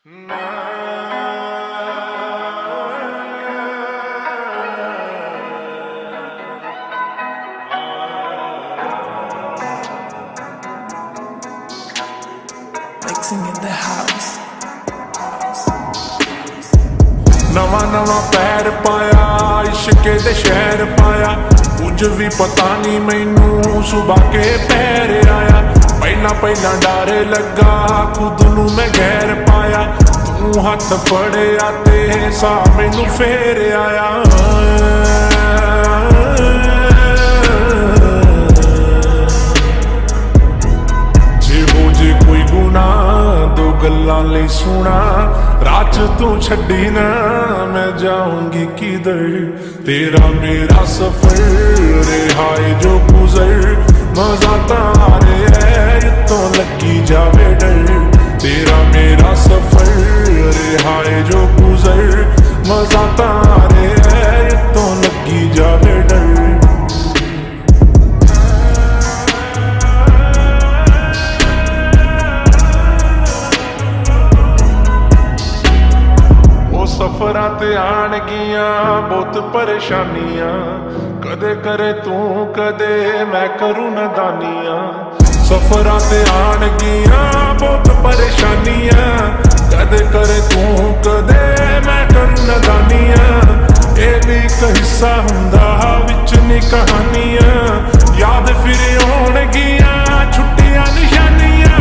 Mixing in the house. नवा नवा पैर पाया इश्के दे शहर पाया कुछ भी पता नहीं मैनू सुबह के पैर आया पहला पहला डर लगा खुद नू मैं गैर पाया तू हाथ फड़िया ते सा मैनू फेर आया कोई गुना दो गल्लां लई सुना रात तू छड्डी ना मैं जाऊंगी किधर तेरा मेरा सफर रिहाए जो गुजर मजा तारे है तो लगी जावे डर तेरा मेरा सफर रिहाए जो गुजर मजा तारे है तो लगी जावे डर सफरां ते आणगियां बहुत परेशानियां कदे करे तू कदे मैं करूं नदानियां सफरां ते आणगियां बहुत परेशानियां कदे करे तू कदे मैं करूं नदानियां ये भी एक हिस्सा हुंदा विच नी कहानियां याद फिर आउणगियां छुट्टियां निशानियां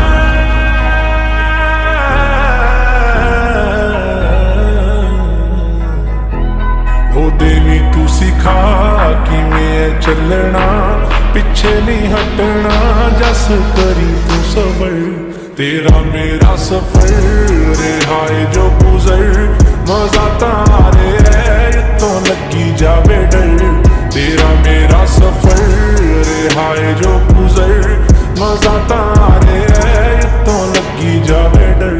देवी तू सिखा किवें चलना पिछे नहीं हटना जस करी तू सबर तेरा मेरा सफर रिहाए जो गुजर मजा तारे है तो लगी जावे डर तेरा मेरा सफर रिहाए जो गुजर मजा तारे है तो लगी जावे डर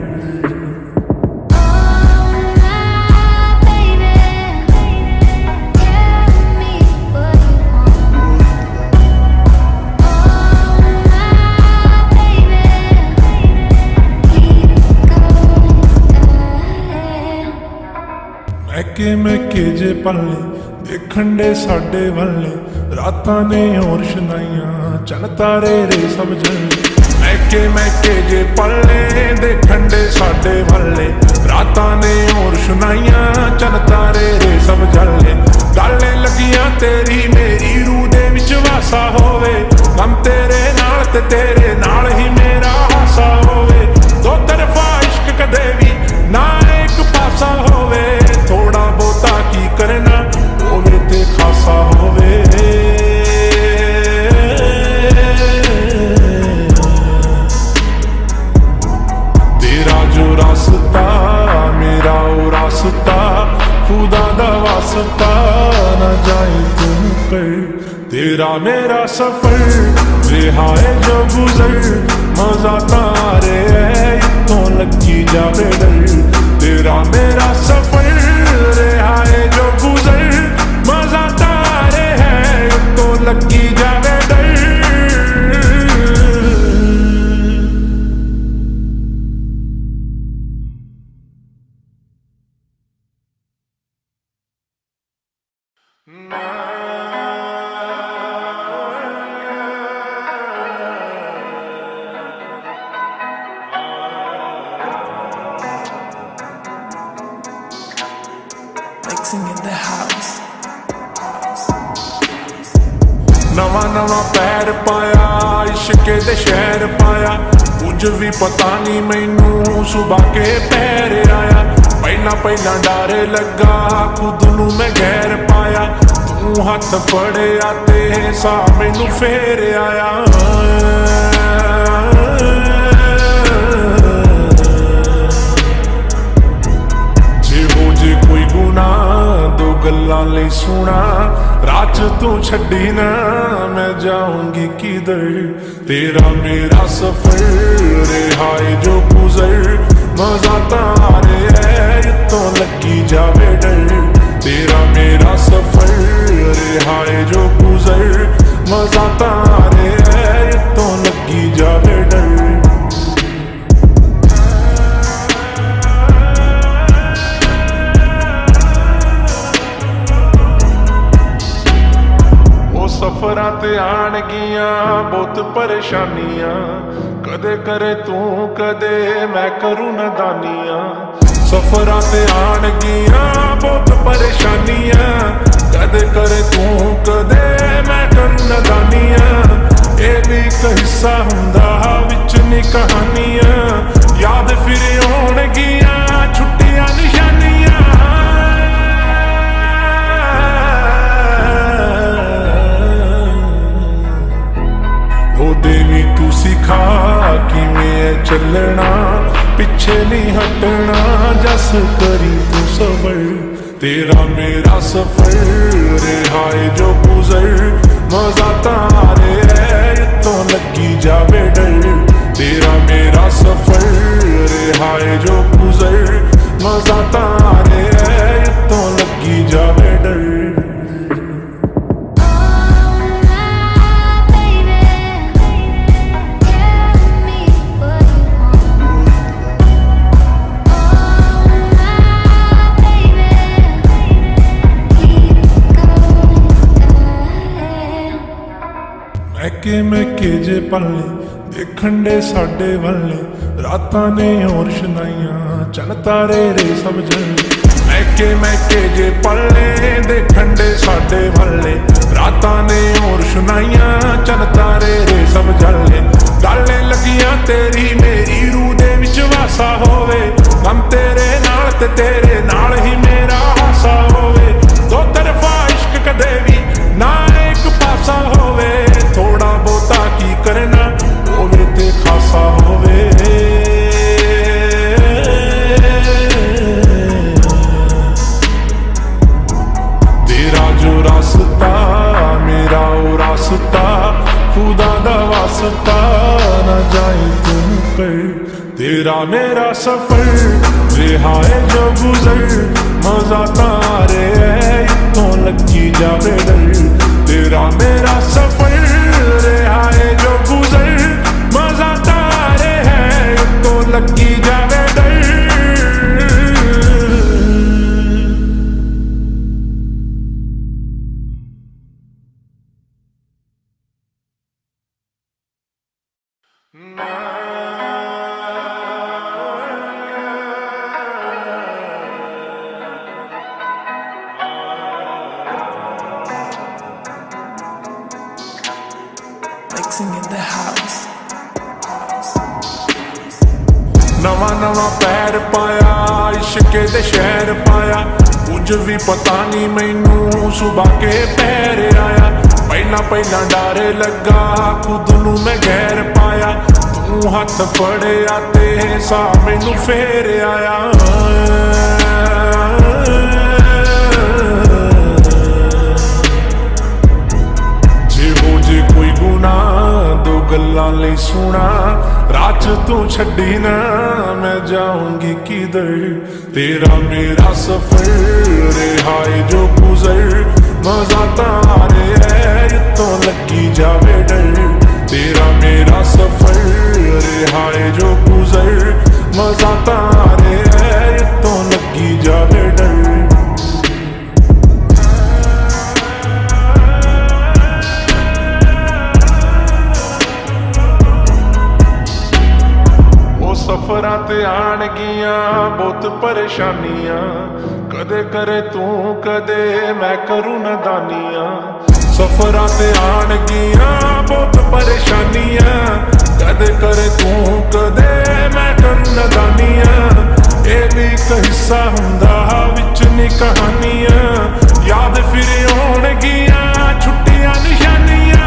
मैके जे पल्ले देखण दे साडे वाले रातां ने और शनाइयां चन तारे रे सब जले मैके जे पल्ले देखण दे साडे वाले रातां ने और शनाइयां चन तारे रे सब जले गाले लगियां तेरी मेरी रूह दे विच वासा होवे गम तेरे नाल ते तेरे नाल ही मेरा हासा होवे दो तरफा इश्क कदे भी ना एक पासा होवे थोड़ा बहुता की करना होवे ते खासा होवे तेरा जो रास्ता मेरा वो रास्ता खुदा दा वास्ता न जाए तुम पर तेरा मेरा सफर रिहाए जो गुजर मजा तारे है तो लगी जावे डर तेरा मेरा सफर रिहाए जो गुजर मजा तारे है तो लगी जावे डर Mixing in the house. नवा नवा पैर पाया इश्के दे शहर पाया कुछ भी पता नहीं मैनू सुबह के पैर आया पहला पहला डर लगा खुद नू मैं गैर पाया तू हाथ फड़िया ते सा मैनू फेर आया कोई गुना दो गल्लां लई सुना रात तू छड्डी ना मैं जाऊंगी किधर तेरा मेरा सफर रिहाए जो गुजर मजा तारे है तो लगी जावे डर तेरा मेरा सफर रिहाए जो गुजर मजा तारे है तो लगी जावे डर ਆਣਗੀਆਂ ਬਹੁਤ ਪਰੇਸ਼ਾਨੀਆਂ, ਕਦੇ ਕਰੇ ਤੂੰ ਕਦੇ ਮੈਂ ਕਰੂ ਨਦਾਨੀਆਂ। ਸਫਰਾਂ ਤੇ ਆਣਗੀਆਂ ਬਹੁਤ ਪਰੇਸ਼ਾਨੀਆਂ, ਕਦੇ ਕਰੇ ਤੂੰ ਕਦੇ ਮੈਂ ਕਰੂ ਨਦਾਨੀਆਂ। ਇਹ ਵੀ ਇੱਕ ਹਿੱਸਾ ਹੁੰਦਾ ਵਿੱਚ ਨੀ ਕਹਾਣੀਆਂ, ਯਾਦ ਫਿਰ ਆਉਣਗੀਆਂ ਛੁੱਟੀਆਂ ਨਿਸ਼ਾਨੀਆਂ। ਉਹਦੇ ਵੀ ਤੂੰ ਸਿਖਾ ਕਿਵੇਂ ਚੱਲਣਾ, ਪਿੱਛੇ ਨਹੀਂ ਹਟਣਾ, ਜਸ ਕਰੀ ਤੂੰ ਸਬਰ। तेरा मेरा सफर रहा है जो गुजर, मजा तारे है तो लगी जावे डर। तेरा मेरा सफर रहा है जो गुजर, मजा तारे है तो लगी जावे डर। ਮੈਕੇ ਜੇ ਪੱਲੇ ਦੇਖਣ ਦੇ ਸਾਡੇ ਵੱਲੇ, ਰਾਤਾਂ ਨੇ ਹੋਰ ਸ਼ਨਾਈਆਂ ਚੰਨ ਤਾਰੇ ਰੇ ਸਭ ਜਲੇ। ਮੈਕੇ ਜੇ ਪੱਲੇ ਦੇਖਣ ਦੇ ਸਾਡੇ ਵੱਲੇ, ਰਾਤਾਂ ਨੇ ਹੋਰ ਸ਼ਨਾਈਆਂ ਚੰਨ ਤਾਰੇ ਰੇ ਸਭ ਜਲੇ। ਗਾਲੇ ਲੱਗੀਆਂ ਤੇਰੀ ਮੇਰੀ ਰੂਹ ਦੇ ਵਿੱਚ ਵਾਸਾ ਹੋਵੇ, ਗਮ ਤੇਰੇ ਨਾਲ ਤੇ ਤੇਰੇ ਨਾਲ ਹੀ ਮੇਰਾ ਹਾਸਾ ਹੋਵੇ। ਦੋ ਤਰਫਾ ਇਸ਼ਕ ਕਦੇ ਵੀ ਨਾ ਇੱਕ ਪਾਸਾ ਹੋਵੇ, ਥੋੜਾ ਬਹੁਤਾ ਕੀ ਕਰਨਾ ਹੋਵੇ ਤੇ ਖਾਸਾ ਹੋਵੇ। ਤੇਰਾ ਜੋ ਰਾਸਤਾ ਮੇਰਾ ਉਹ ਰਾਸਤਾ, ਖੁਦਾ ਦਾ ਵਾਸਤਾ ਨਾ ਜਾਏ ਤੂੰ ਕਰ। तेरा मेरा सफर रहा है जो गुजर, मजा तारे है तो लगी जावे डर। तेरा मेरा सफर रहा है जो गुजर, मजा तारे है तो लगी जावे डर। Mixing in the house. नवा नवा पैर पाया इश्के दे शहर पाया, कुछ भी पता नहीं मैनू सुबह के पैर आया। पहला पहला डर लगा खुद नू मैं गैर पाया, तू हथ फड़िया ते सा मैनू फेर आया। कोई गुना दो गल्लां लई सुना, रात तू छड्डी ना मैं जाऊंगी किधर। तेरा मेरा सफर रहा है जो गुजर, मजा तारे है तो लगी जावे डर। तेरा मेरा सफर रहा है जो गुजर, मजा तारे है तो लगी जावे डर। ਸਫਰਾਂ ਤੇ ਆਣਗੀਆਂ ਬਹੁਤ ਪਰੇਸ਼ਾਨੀਆਂ, ਕਦੇ ਕਰੇ ਤੂੰ ਕਦੇ ਮੈਂ ਕਰੂ ਨਦਾਨੀਆਂ। ਸਫਰਾਂ ਤੇ ਆਣਗੀਆਂ ਬਹੁਤ ਪਰੇਸ਼ਾਨੀਆਂ, ਕਦੇ ਕਰੇ ਤੂੰ ਕਦੇ ਮੈਂ ਕਰੂ ਨਦਾਨੀਆਂ। ਇਹ ਵੀ ਇੱਕ ਹਿੱਸਾ ਹੁੰਦਾ ਵਿੱਚ ਨੀ ਕਹਾਣੀਆਂ, ਯਾਦ ਫਿਰ ਆਉਣਗੀਆਂ ਛੁੱਟੀਆਂ ਨਿਸ਼ਾਨੀਆਂ।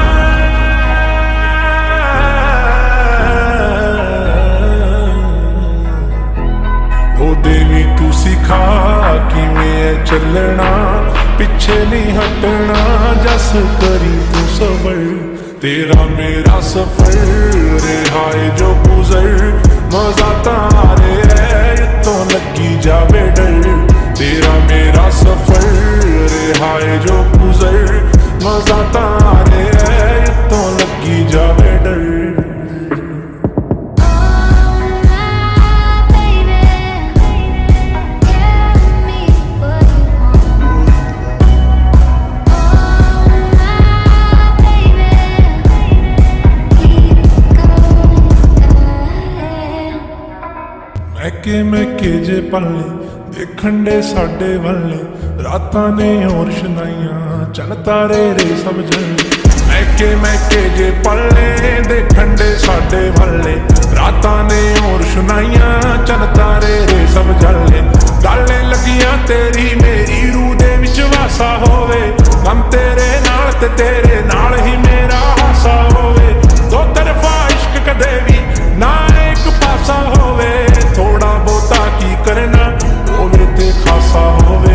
ਉਹਦੇ ਵੀ ਤੂੰ ਸਿਖਾ ਕਿਵੇਂ ਚੱਲਣਾ, ਪਿੱਛੇ ਨਹੀਂ ਹਟਣਾ, ਜਸ ਕਰੀ ਤੂੰ ਸਬਰ। तेरा मेरा सफर रहा है जो गुजर, मजा तारे है तो लगी जावे डर। तेरा मेरा सफर रहा है जो गुजर, मजा तारे है तो लगी जावे डर। मैके जे पल्ले देखण दे साडे वाले, रातां ने और शनाइयां चन तारे रे सब जले। मैके जे पल्ले देखण दे साडे वाले, रातां ने और शनाइयां चन तारे रे सब जले। गल लगियां तेरी मेरी रूह दे विच वासा होवे, गम तेरे नाल ते तेरे नाल ही मेरा हासा होवे। दो तरफा इश्क कदे भी ना एक पासा होवे, थोड़ा बहुता की करना होवे ते खासा होवे।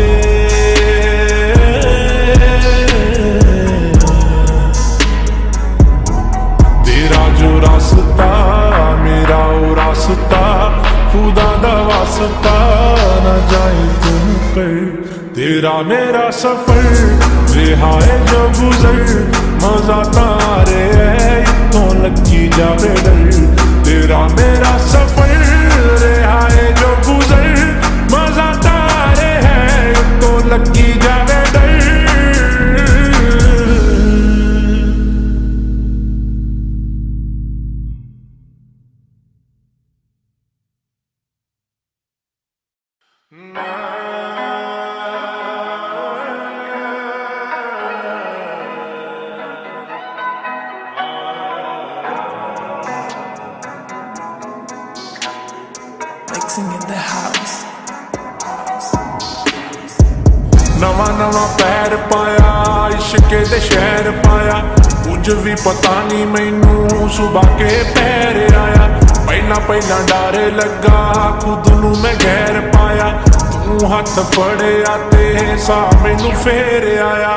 तेरा जो रास्ता मेरा ओ रास्ता, खुदा दा वास्ता ना जाए तुम कर। तेरा मेरा सफर रिहा है जो गुजर, मजा तारे है इतों लगी जावे डर। तेरा मेरा सफर रिहा है जो गुजर, मजा तारे है इतों लगी जावे डर। Mixing in the house. नवा नवा पैर पाया इश्के दे शहर पाया, कुछ भी पता नहीं मैनू सुबह के पैर आया। पहला पहला डर लगा खुद नू मैं गैर पाया, तू हाथ फड़िया ते सा मैनू फेर आया।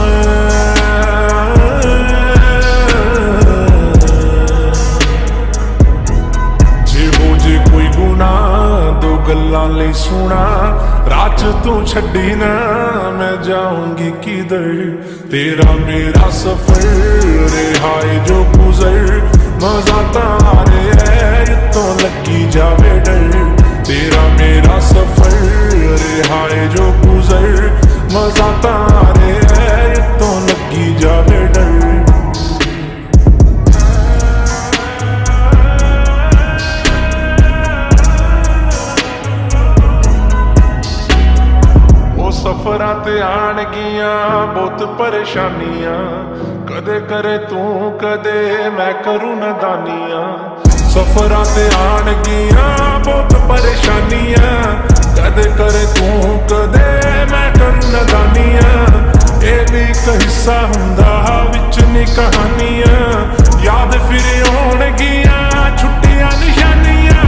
कोई गुना दो गल्लां लई सुना, रात तू छड्डी ना मैं जाऊंगी किधर। तेरा मेरा सफर रिहा है जो गुजर, मजा तारे है तो लगी जावे डर। तेरा मेरा सफर रिहा है जो गुजर, मजा तारे है तो लगी जावे डर। सफरां ते आण गियां बहुत परेशानियां, कदे करे तू कदे मैं करूं नदानियां। सफरां ते आण गियां बहुत परेशानियां, कदे करे तू कदे मैं करूं नदानियां। ये भी एक हिस्सा हुंदा विच नी कहानियां, याद फिर आउण गियां छुट्टियां निशानियां।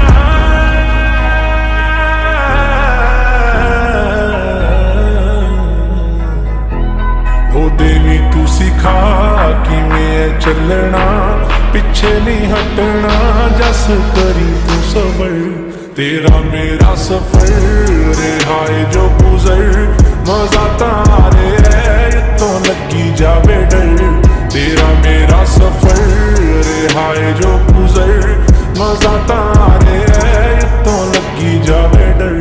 देवी तू सिखा किवें चलना, पिछे नहीं हटना जस करी तू सबर। तेरा मेरा सफर रिहा है जो गुजर, मजा तारे है तो लगी जावे डर। तेरा मेरा सफर रिहा है जो गुजर, मजा तारे है तो लगी जावे डर।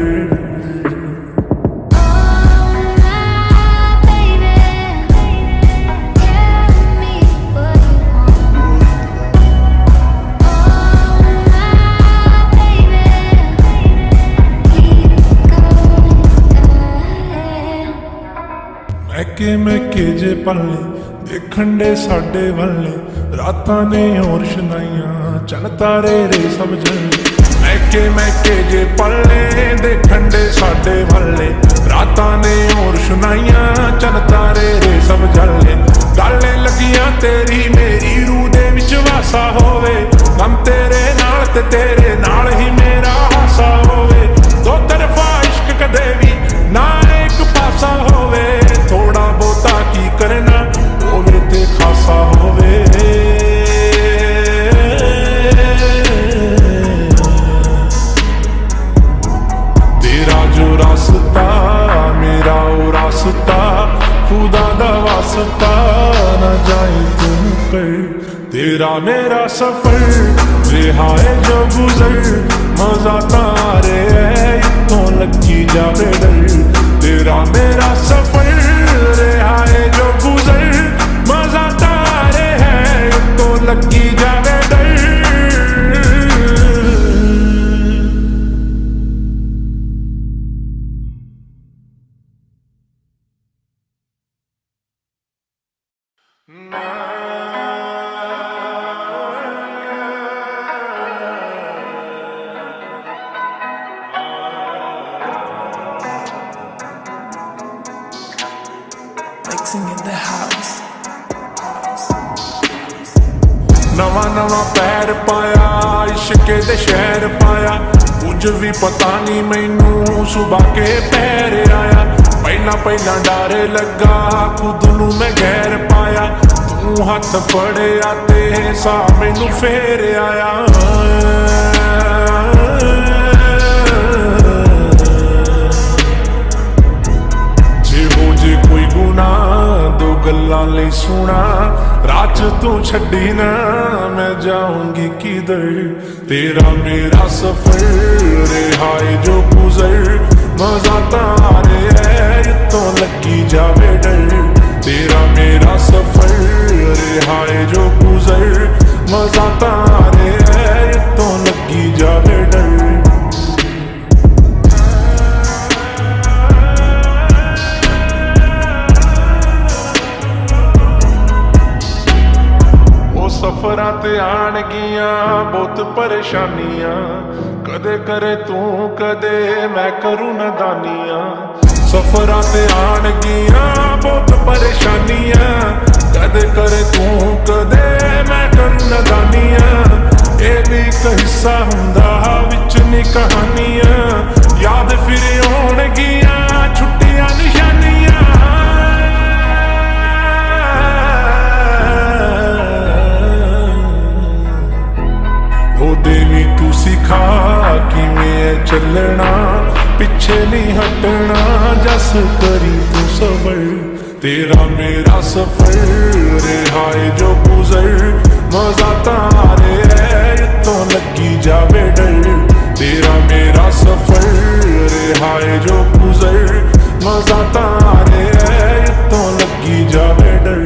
मैके जे पल्ले देखण दे साडे वाले, रातां ने और शनाइयां चन तारे रे सब जले। मैके जे पल्ले देखण दे साडे वाले, रातां ने और शनाइयां चन तारे रे सब जले। गल लगियां तेरी मेरी रूह दे विच वासा होवे, गम तेरे नाल ते तेरे नाल ही मेरा हासा होवे। दो तरफा इश्क कदे भी ना एक पासा होवे, थोड़ा बहुता की करना होवे ते खासा होवे। तेरा जो रास्ता मेरा ओ रास्ता, खुदा दा वास्ता ना जाए तुम कर। तेरा मेरा सफर रिहा है जो गुजर, मजा तारे है तो लगी जावे डर। तेरा मेरा सफर रिहा है जो गुजर, मजा तारे है तो लगी जावे डर। नवा पैर पाया इश्के दे शहर पाया कुछ भी पता नहीं मैनू सुबह के पैर आया पहला पहला डर लगा खुद नू मैं गैर पाया तू हाथ फड़िया ते सा मैनू फेर आया कोई गुना दो गल्लां लई सुना रात तू छड्डी ना मैं जाऊंगी किधर तेरा मेरा सफर रिहाए जो गुजर मजा तारे है तो लगी जावे डर तेरा मेरा सफर रिहाए जो गुजर मजा तारे है तो लगी जावे डर सफरां ते आणगियां बहुत परेशानियां कदे करे तू कदे मैं करूं नादानियां सफरां ते आणगियां बहुत परेशानियां कदे करे तू कदे मैं करूं नादानियां ये भी एक हिस्सा हुंदा विच नी कहानियां याद फिर आउणगियां छुट्टियां निशानियां देवी तू सिखा किवें चलना पिछे नहीं हटना जस करी तू सबर तेरा मेरा सफर रिहाए जो गुजर मजा तारे है तो लगी जावे डर तेरा मेरा सफर रिहाए जो गुजर मजा तारे है तो लगी जावे डर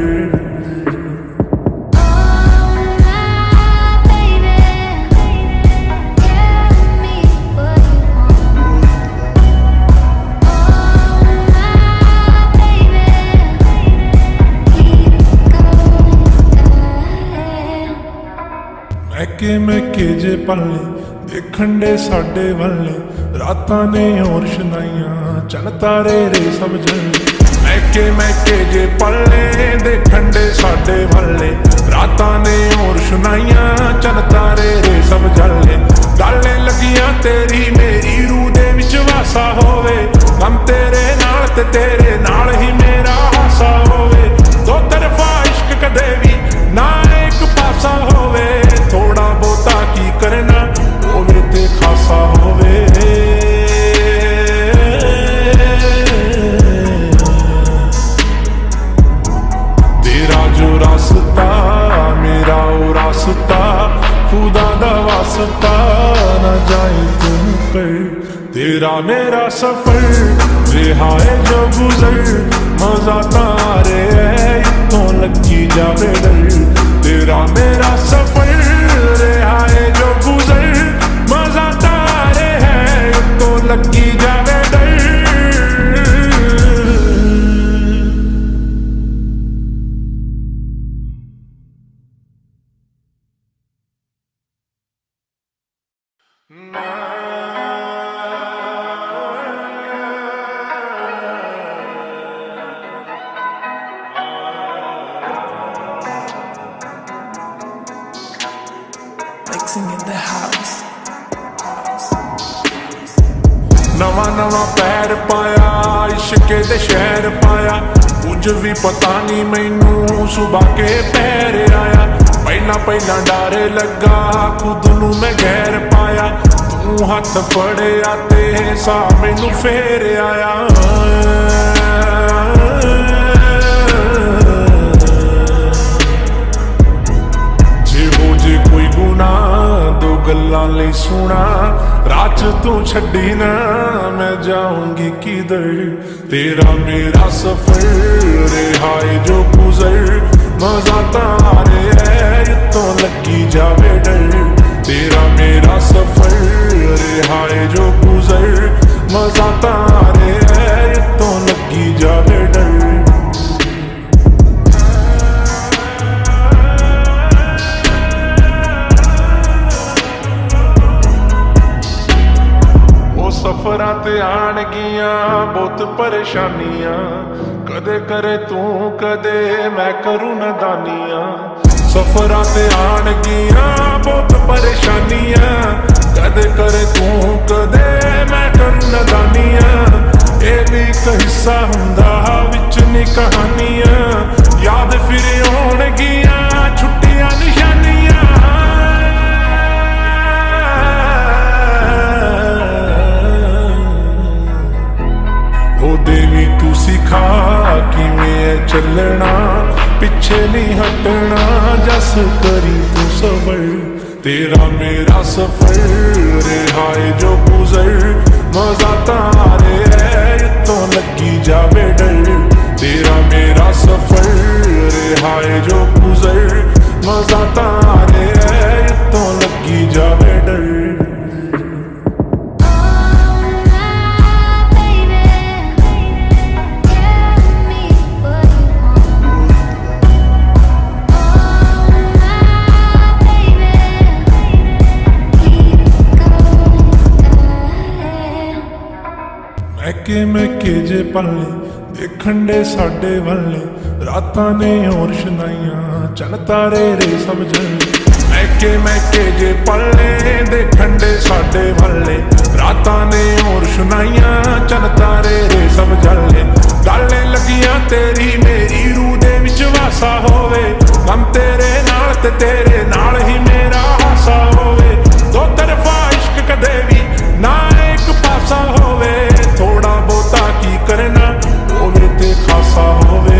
मैके जे पल्ले देखण दे साडे वाले रातां ने और शनाइयां चन तारे रे सब जले मैके जे पल्ले देखण दे साडे वाले रातां ने और शनाइयां चन तारे रे सब जले गल्ले लगियां तेरी मेरी रूह दे विच वासा होवे गम तेरे नाल ते तेरे नाल ही मेरा हासा होवे दो तरफा इश्क कदे भी ना एक पासा होवे थोड़ा बहुता की करना होवे ते खासा होवे तेरा जो रास्ता मेरा वो रास्ता खुदा दा वास्ता न जाए तुम पर तेरा मेरा सफर रिहाए जो गुजर मजा तारे है तो लगी जावे डर तेरा मेरा सफर रिहाए जो गुजर मजा तारे है तो लगी जावे डर Mixing in the house. नवा नवा पैर पाया इश्के दे शहर पाया कुछ भी पता नहीं मैनू सुबह के पैर आया पहला पहला डर लगा खुद नू मैं गैर पाया तू हाथ फड़िया ते सा मैनू फेर आया कोई गुना दो गल्लां लई सुना रात तू छड्डी ना मैं जाऊंगी किधर तेरा मेरा सफर रिहाए जो गुजर मजा तारे है तो लगी जावे डर तेरा मेरा सफर रिहाए जो गुजर मजा तारे है तो लगी जावे डर सफरां ते आणगियां बहुत परेशानियां कदे करे तू कदे मैं करूं नादानियां सफरां ते आणगियां बहुत परेशानियां, कदे करे तू कदे मैं करूं नदानियां। ये भी एक हिस्सा हुंदा विच नी कहानियां, याद फिर आउणगियां छुट्टियां निशानियां। ओ देवी तू सिखा किवें चलना, पिछे नहीं हटना, जस करी तू सबर। तेरा मेरा सफर रिहाए जो गुजर, मजा तारे है तो लगी जावे डर। तेरा मेरा सफर रिहाए जो गुजर, मजा तारे है तो लगी जावे डर। मैके जे पल्ले देखण दे साडे वाले, रातां ने और शनाइयां चन तारे रे सब जले। मैके जे पल्ले देखण दे साडे वाले, रातां ने और शनाइयां चन तारे रे सब जले। गल लगियां तेरी मेरी रूह दे विच वासा होवे, गम तेरे नाल ते तेरे नाल ही मेरा हासा होवे। दो तरफा इश्क कदे भी ना एक पासा होवे, थोड़ा बहुता की करना होवे ते खासा होवे।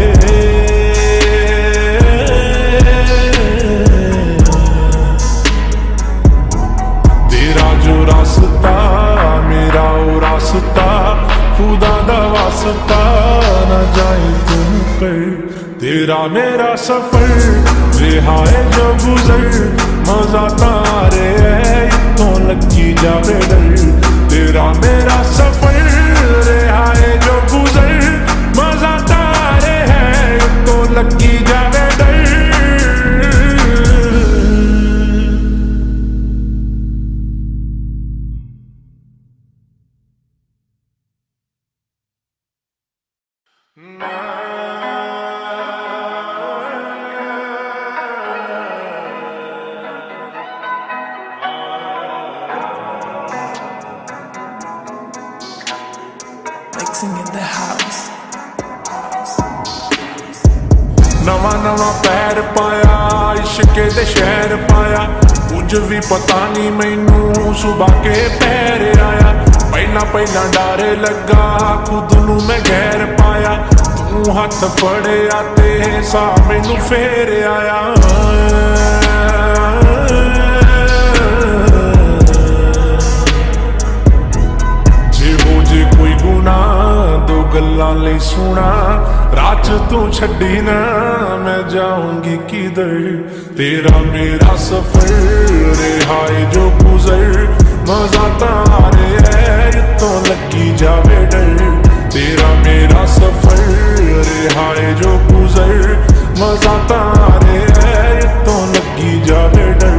तेरा जो रास्ता मेरा ओ रास्ता, खुदा दा वास्ता ना जाए तुम कर। तेरा मेरा सफर रिहाए जो गुजर, मजा तारे है तो लगी जावे डर। तेरा मेरा सफर रिहाए जो गुजर, मजा तारे है तो लगी जावे डर। Mixing in the house. नवा नवा पैर पाया इश्के दे शहर पाया, कुछ भी पता नहीं मैनू सुबह के पैर आया। पहला पहला डर लगा खुद नू मैं गैर पाया, तू हाथ फड़िया ते सा मैनू फेर आया। कोई गुना दो गल्लां लई सुना, रात तू छड्डी ना मैं जाऊंगी किधर। तेरा मेरा सफर रिहाए जो गुजर, मजा तारे है तो लगी जावे डर। तेरा मेरा सफर रिहाए जो गुजर, मजा तारे है तो लगी जावे डर।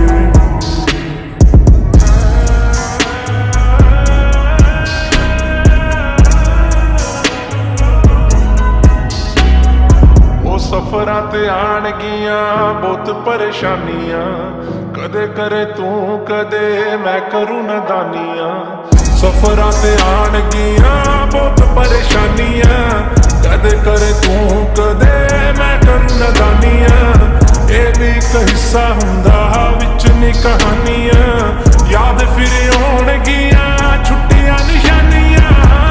सफरां ते आणगियां बहुत परेशानियां, कदे करे तू कदे मैं करूं नदानियां। सफरां ते आणगियां बहुत परेशानियां, कदे करे तू कदे मैं करूं नदानियां। ये भी एक हिस्सा हुंदा विच नी कहानियां, याद फिर आउणगियां छुट्टियां निशानियां।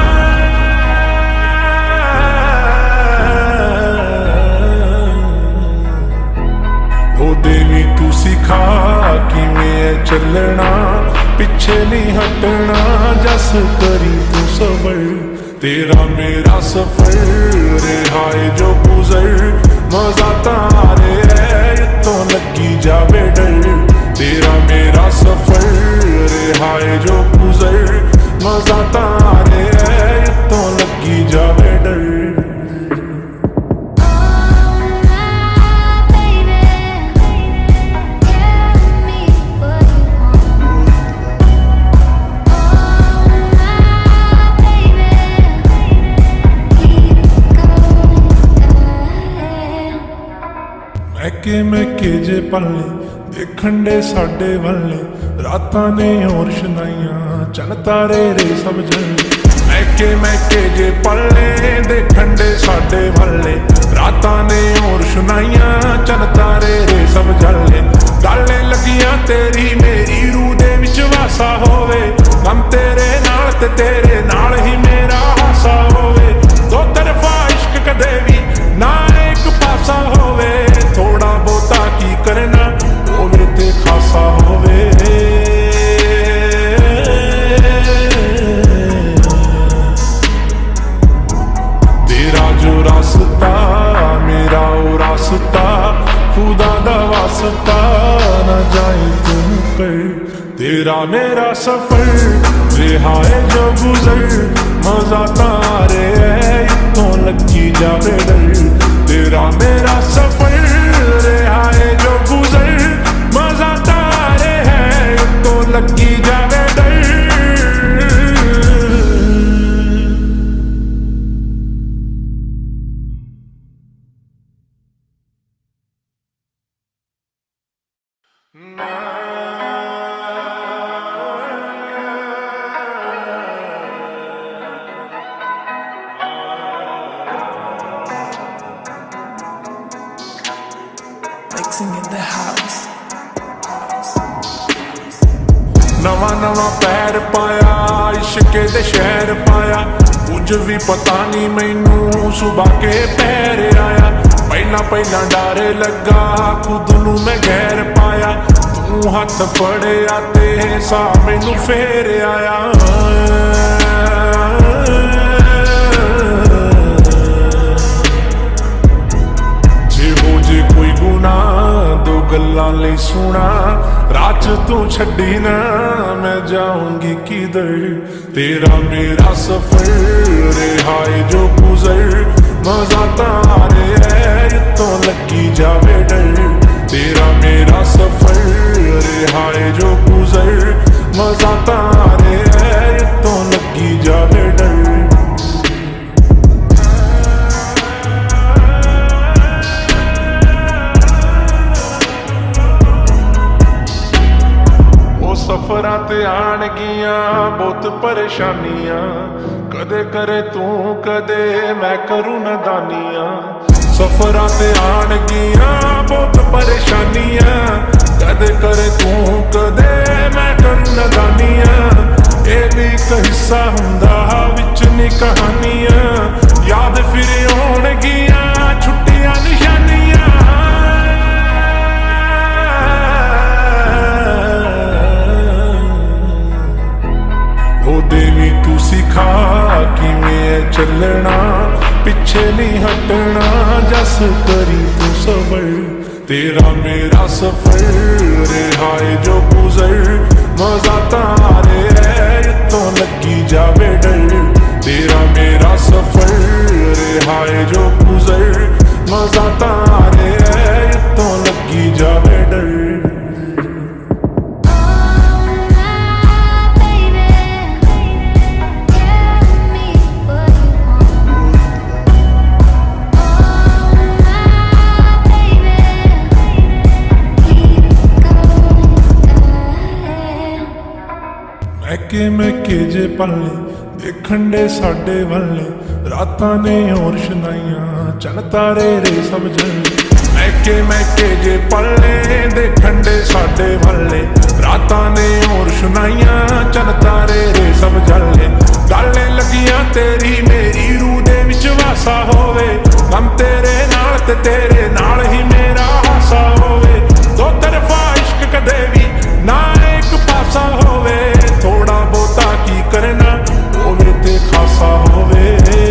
देवी तू सिखा किवें चलना, पिछे नहीं हटना, जस करी तू सबर। तेरा मेरा सफर रिहाए जो गुजर, मजा तारे है तो लगी जावे डर। तेरा मेरा सफर रिहाए जो गुजर, मजा तारे है तो लगी जावे डर। मैके जे पल्ले देखण दे साडे वल्ले, रातां ने और शनाइयां चन तारे रे सब जल्ले। मैके जे पल्ले देखण दे साडे वल्ले, रातां ने और शनाइयां चन तारे रे सब जल्ले। गाले लगियां तेरी मेरी रूह दे विच वासा होवे, गम तेरे नाल ते तेरे नाल ही मेरा हासा होवे। दो तरफा इश्क कदे भी ना एक पासा होवे, थोड़ा बहुता की करना वो मेरे ते खासा होवे। तेरा जो रास्ता मेरा वो रास्ता, खुदा दा वास्ता न जाए तुम कर। तेरा मेरा सफर रिहा है जो गुजर, मजा तारे है इतों लगी जावे डर। तेरा मेरा सफर रिहा है जो गुजर, मजा तारे है इतों लगी जावे डर। Mixing in the house. नवा नवा पैर पाया इश्क दे शहर पाया, कुछ भी पता नहीं मैनू सुबह के पैर आया। पहला डर लगा खुद नू मैं गैर पाया, तू हाथ फड़िया ते सा मैनू फेर आया। कोई गुना दो गल्लां लई सुना, राज तू छड्डी ना मैं जाऊंगी किधर। तेरा मेरा सफर रिहा है जो गुजर, मजा तारे है इतों लगी जावे डर। तेरा मेरा सफर रिहा है जो गुजर, मजा तारे है इतों लगी जावे डर। सफरां ते आणगियां बहुत परेशानियां, कदे करे तू कदे मैं करूं नदानियां। सफरां ते आणगियां बहुत परेशानियां, कदे करे तू कदे मैं करूं नदानियां। ये भी एक हिस्सा हुंदा विच नी कहानियां, याद फिर आउणगियां छुट्टियां निशानियां। देवी तू सिखा किवें चलना, पिछे नहीं हटना जस करी तू सबर। तेरा मेरा सफर रिहा है जो गुजर, मजा तारे है इतों लगी जावे डर। तेरा मेरा सफर रिहा है जो गुजर, मजा तारे है इतों लगी जावे डर। मैके जे पल्ले देखण दे साडे वल्ले, रातां ने और शनाइयां चन तारे रे सब जल्ले। मैके जे पल्ले देखण दे साडे वल्ले, रातां ने और शनाइयां चन तारे रे सब जल्ले। गाले लगियां तेरी मेरी रूह दे विच वासा होवे, गम तेरे नाल ते तेरे नाल ही मेरा हासा होवे। दो तरफा इश्क कदे भी ना एक पासा होवे, थोड़ा बहुता की करना वो मेरे ते खासा होवे।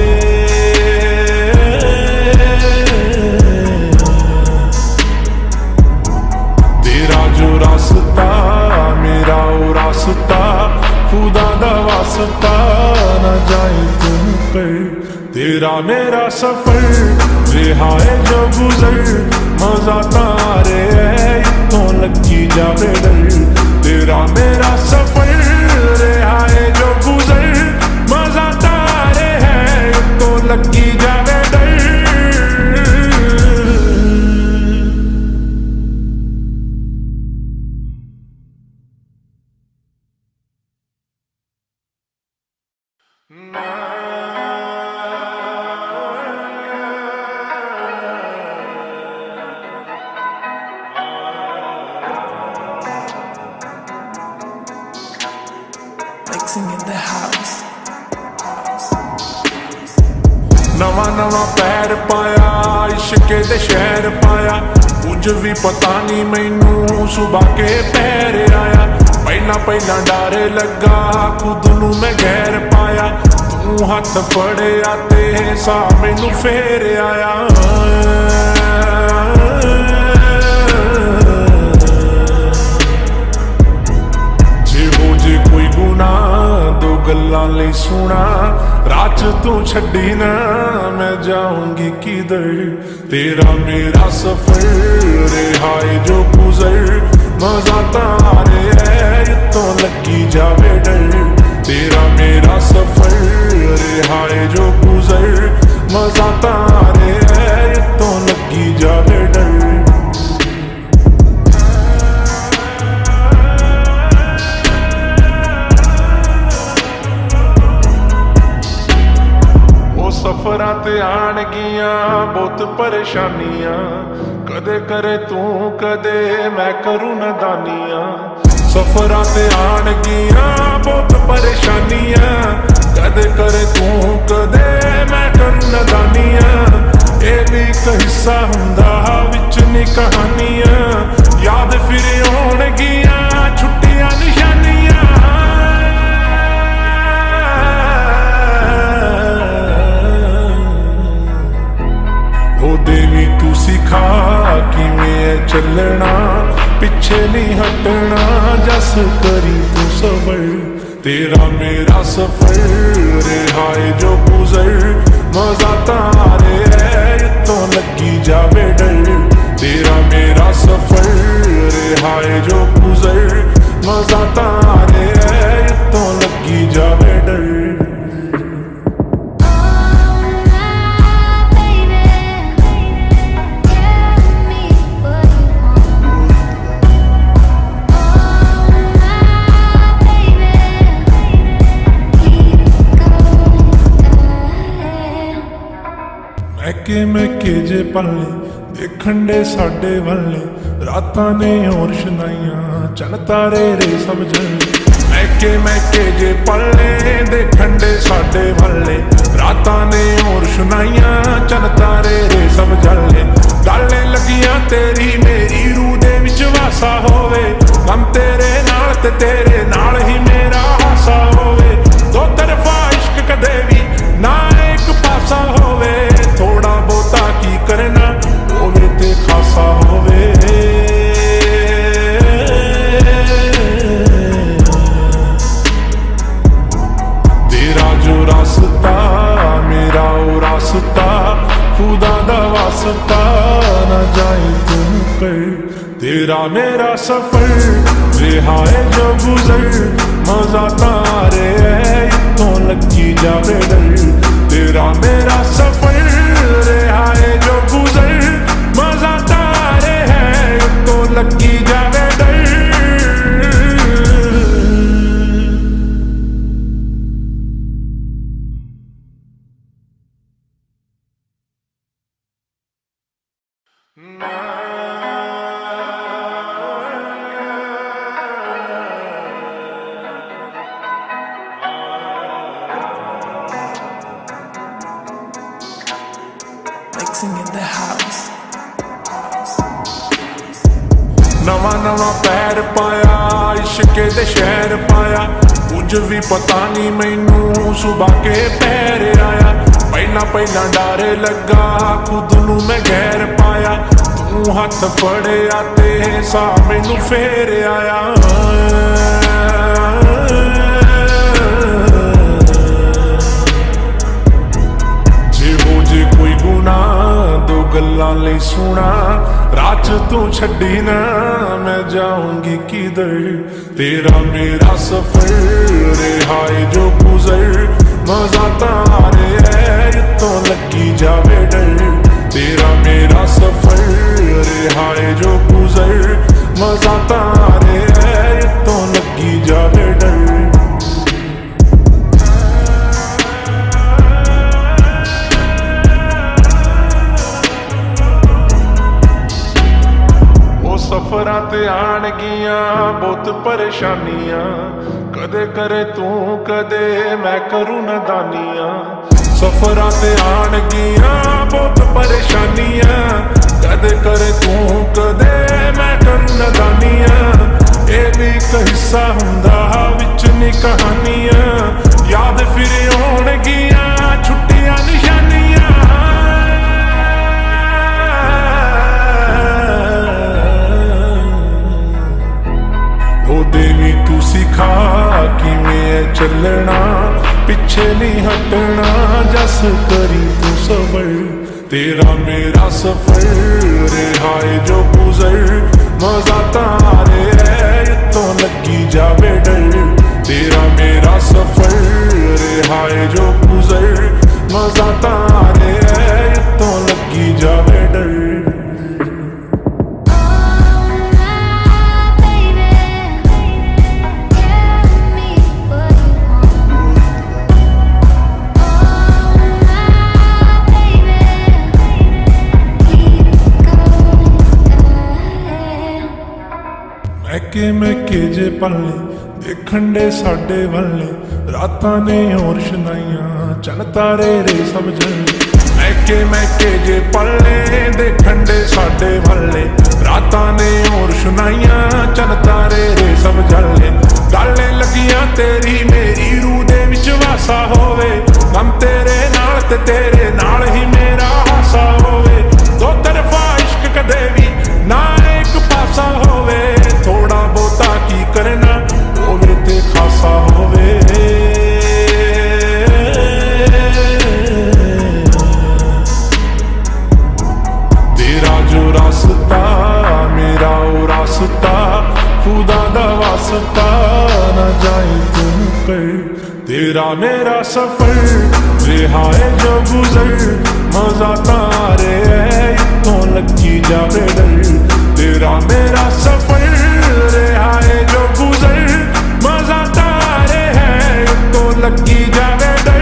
तेरा जो रास्ता मेरा वो रास्ता, खुदा दा वास्ता न जाए तुम कर। तेरा मेरा सफर रिहा है जो गुजर, मजा तारे है इतों लगी जावे डर। तेरा मेरा सफर रिहा है जो गुजर, मजा तारे है इतों लगी जावे डर। Mixing in the house. नवा नवा पैर पाया इश्के दे शहर पाया कुछ भी पता नहीं मैनू सुबह के पैर आया पहला पहला डर लगा खुद नू मैं गैर पाया तू हाथ फड़िया ते सा मैनू फेर आया कोई गुना दो गल्लां लई सुना रात तू छड्डी ना मैं जाऊंगी किधर तेरा मेरा सफर रिहाए जो गुजर मजा तारे है तो लगी जावे डर तेरा मेरा सफर रिहाए जो गुजर मजा तारे है तो लगी जावे डर सफरां ते आणगियां बहुत परेशानियां कदे करे तू कदे मैं करूं नदानियां सफरां ते आणगियां बहुत परेशानियां कदे करे तू कदे मैं करूं नदानियां ये भी एक हिस्सा हुंदा विच नी कहानियां याद फिर आउणगियां छुट्टियां निशानियां देवी तू सिखा किवें चलना पिछे नहीं हटना जस करी तू सबर तेरा मेरा सफर रिहाए जो गुजर मजा तारे है तो लगी जावे डर तेरा मेरा सफर रिहाए जो गुजर मजा तारे है तो लगी जावे डर मैके जे पल्ले देखण दे साडे वाले रातां ने और शनाइयां चन तारे रे सब जले मैके जे पल्ले देखण दे साडे वाले रातां ने और शनाइयां चन तारे रे सब जले गल लगियां तेरी मेरी रूह दे विच वासा होवे गम तेरे नाल ते तेरे नाल ही मेरा हासा होवे दो तरफा इश्क कदे भी ना एक पासा होवे थोड़ा बहुता की करना होवे ते खासा होवे तेरा जो रास्ता मेरा वो रास्ता खुदा दा वास्ता न जाए तुम कर तेरा मेरा सफर रिहाए जो गुजर मजा तारे है तो लगी जावे डर तेरा मेरा सफर रिहाए जो गुजर मजा तारे है तो लगी जावे डर Mixing in the house. नवा नवा पैर पाया इश्के दे शहर पाया कुछ भी पता नहीं मैनू सुबह के पैर आया पहला पहला डर लगा खुद नू मैं गैर पाया तू हाथ फड़िया ते सा मैनू फेर आया कोई गुना दो गल्लां लई सुना रात तू छड्डी ना मैं जाऊंगी किधर तेरा मेरा सफर रिहाए जो गुजर मजा तारे है तो लगी जावे डर तेरा मेरा सफर रिहाए जो गुजर मजा तारे है तो लगी जावे डर सफरां ते आणगियां बहुत परेशानियां, कदे करे तू कदे मैं करूं नादानियां। सफरां ते आणगियां बहुत परेशानियां, कदे करे तू कदे मैं करूं नादानियां। ये भी एक हिस्सा हुंदा विच नी कहानियां, याद फिर आउणगियां छुट्टियां निशानियां। देवी तू सिखा किवें चलना, पिछे नहीं हटना, जस करी तू सबर। तेरा मेरा सफर रिहाए जो गुजर, मजा तारे है तो लगी जावे डर। तेरा मेरा सफर रिहाए जो गुजर, मजा तारे है तो लगी जावे डर। मैके जे पल्ले देखण दे साडे वल्ले, रातां ने और शनाइयां चन तारे रे सब जल्ले। मैके जे पल्ले देखण दे साडे वल्ले, रातां ने और शनाइयां चन तारे रे सब जल्ले। गाले लगियां तेरी मेरी रूह दे विच वासा होवे, गम तेरे नाल ते तेरे नाल ही मेरा हासा होवे। दो तरफा इश्क कदे भी ना एक पासा होवे, थोड़ा बहुता की करना होवे ते खासा होवे। तेरा जो रास्ता मेरा वो रास्ता, खुदा दा वास्ता न जाए तुम कर। तेरा मेरा सफर रिहाए जो गुजर, मजा तारे है तो लगी जावे डर। तेरा मेरा सफर रिहाए जो गुजर, मजा तारे है तो लगी जावे डर।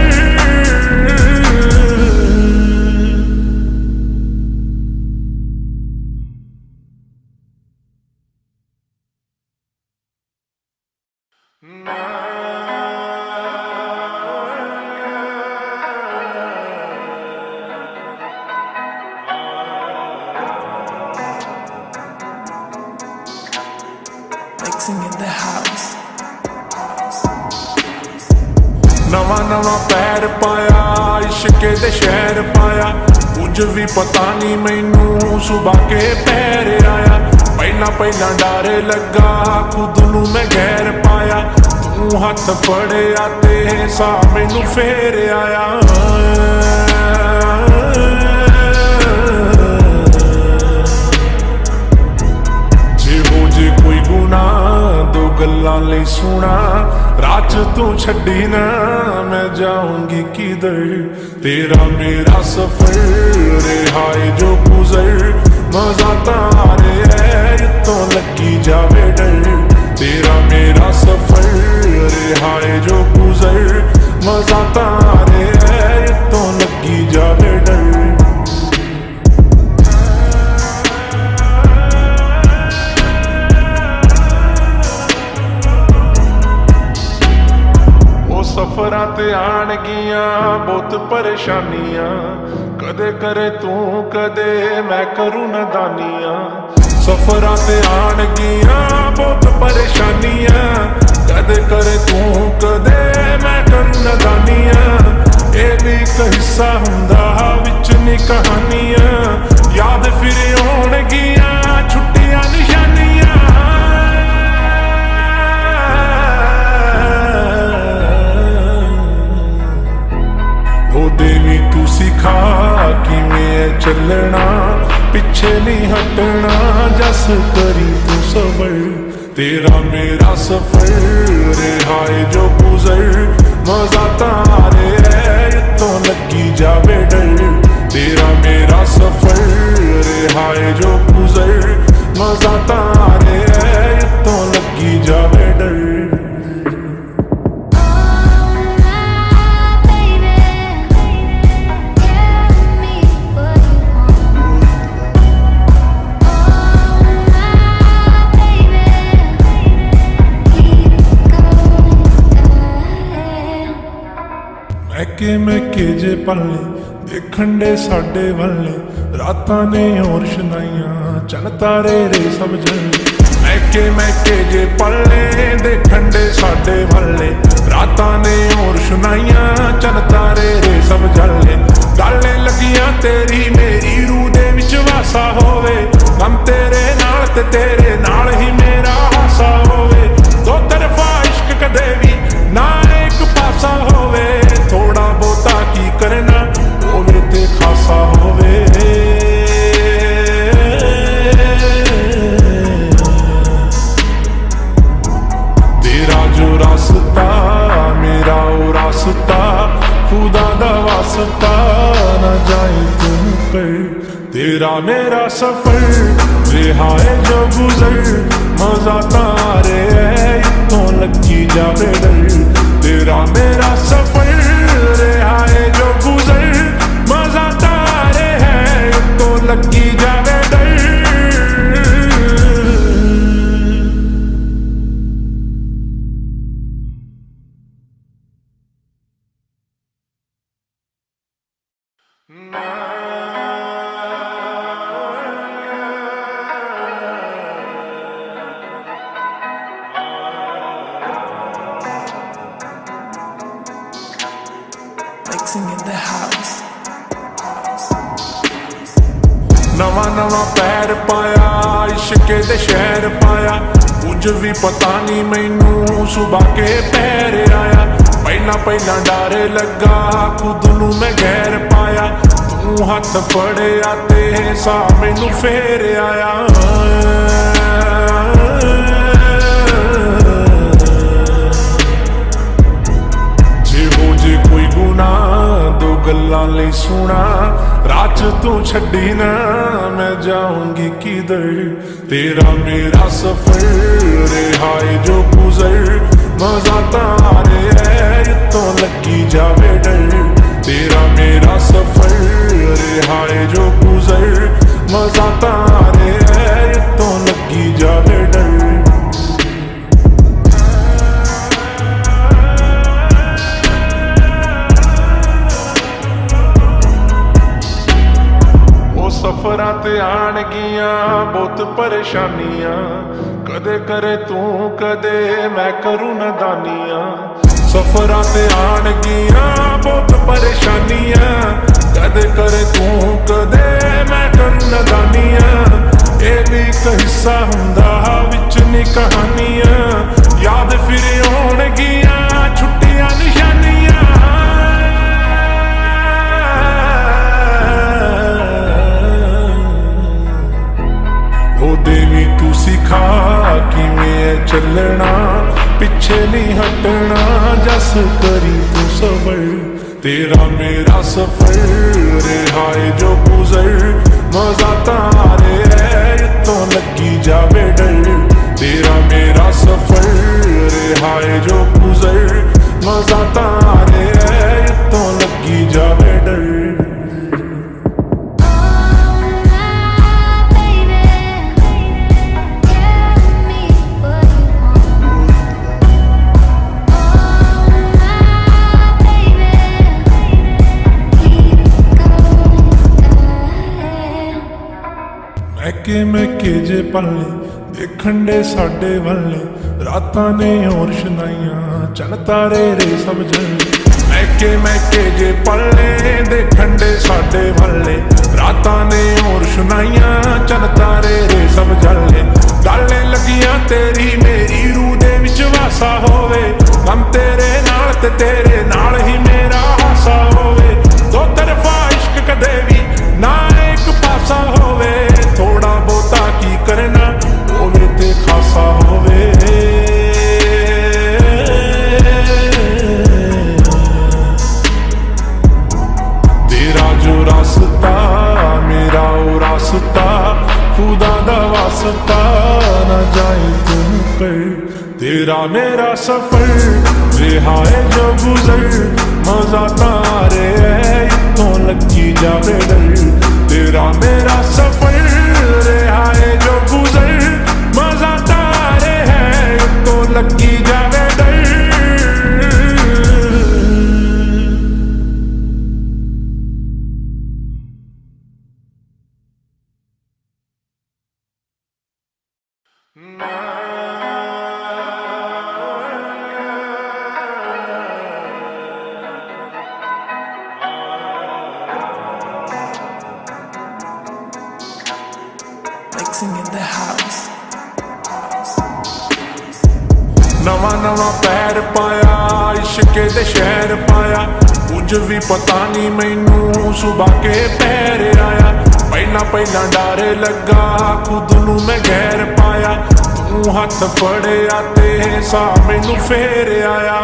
Mixing in the house. नवा नवा पैर पाया इश्क दे शहर पाया, कुछ भी पता नहीं मैनू सुबह के पैर आया। पहला पहला डर लगा खुद नू मैं गैर पाया, तू हाथ फड़िया ते सा मैनू फेर आया। कोई गुना दो गल्लां लई सुना, राज तू छड्डी ना मैं जाऊंगी किधर। तेरा मेरा सफर रिहाए जो गुजर, मजा तारे है तो लगी जावे डर। तेरा मेरा सफर रिहाए जो गुजर, मजा तारे है तो लगी जावे डर। सफरां ते आणगियां बहुत परेशानियां, कदे करे तू कदे मैं करूं नादानियां। सफरां ते आणगियां बहुत परेशानियां, कदे करे तू कदे मैं करूं नादानियां। ये भी एक हिस्सा हुंदा विच नी कहानियां, याद फिर आउणगियां छुट्टियां निशानियां। देवी तू सिखा किवें चलना, पिछे नहीं हटना, जस करी तू सबर। तेरा मेरा सफर रिहाए जो गुजर, मजा तारे है तो लगी जावे डर। तेरा मेरा सफर रिहाए जो गुजर, मजा तारे है तो लगी जावे डर। मैके जे पल्ले देखण दे साडे वल्ले, रातां ने और शनाइयां चन तारे रे सब जल्ले। मैके जे पल्ले देखण दे साडे वल्ले, रातां ने और शनाइयां चन तारे रे सब जल्ले। गल्ले लगियां तेरी मेरी रूह दे विच वासा होवे, गम तेरे नाल ते तेरे नाल ही मेरा हासा होवे। दो तरफा इश्क कदे भी ना एक पासा होवे, थोड़ा बहुता की करना होवे ते खासा होवे। तेरा जो रास्ता मेरा वो रास्ता, खुदा दा वास्ता न जाए तुम पर। तेरा मेरा सफर रिहा है जो गुजर, मजा तारे है तो लगी जावे डर। तेरा मेरा सफर रिहा है जो गुजर, मजा तारे है तो लगी जावे डर। Mixing in the house. नवा नवा पैर पाया इश्के दे शहर पाया, कुछ भी पता नहीं मैनू सुबह के पैर आया। पहला पहला डर लगा खुद नू मैं गैर पाया, तू हाथ फड़िया ते सा मैनू फेर आया। जे कोई गुनाह दो गल्लां लई सुना, रात तू छड्डी ना मैं जाऊंगी किधर। तेरा मेरा सफर रिहा है जो गुजर, मजा तारे है तो लगी जावे डर। तेरा मेरा सफर रिहा है जो गुजर, मजा तारे है तो लगी जावे डर। सफरां ते आणगियां बहुत परेशानियां, कदे करे तू कदे मैं करूं नदानियां। सफरां ते आणगियां बहुत परेशानियां, कदे करे तू कदे मैं करूं नदानियां। ये भी एक हिस्सा हुंदा विच नी कहानियां, याद फिर आउणगियां छुट्टियां निशानियां। देवी तू सिखा किवें चलना, पिछे नहीं हटना जस करी तू सबर। तेरा मेरा सफर रिहा है जो गुजर, मजा तारे है तो लगी जावे डर। तेरा मेरा सफर रिहा है जो गुजर, मजा तारे है तो लगी जावे डर। मैके जे पल्ले देखण दे साडे वल्ले, रातां ने और शनाइयां चन तारे रे सब जल्ले। मैके जे पल्ले देखण दे साडे वल्ले, रातां ने और शनाइयां चन तारे रे सब जल्ले। गल्ले लगियां तेरी मेरी रूह दे विच वासा होवे, गम तेरे नाल ते तेरे नाल ही मेरा हासा होवे। दो तरफा इश्क कदे भी ना एक पासा होवे, थोड़ा बहुता की करना होवे ते खासा होवे। तेरा जो रास्ता मेरा वो रास्ता, खुदा दा वास्ता न जाए तुम पर। तेरा मेरा सफर रिहा है जो गुजर, मजा तारे है तो लगी जावे डर। तेरा मेरा सफर रिहा है जो गुजर, मजा तारे है तो लगी जावे डर। नवा नवा पैर पाया इश्के दे शहर पाया कुछ भी पता नहीं मैनू सुबह के पैर आया पहला पहला डर लगा खुद नू मैं गैर पाया तू हाथ फड़िया ते सा मैनू फेर आया